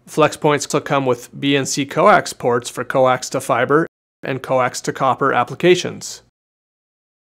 FlexPoints will come with B and C coax ports for coax to fiber and coax to copper applications.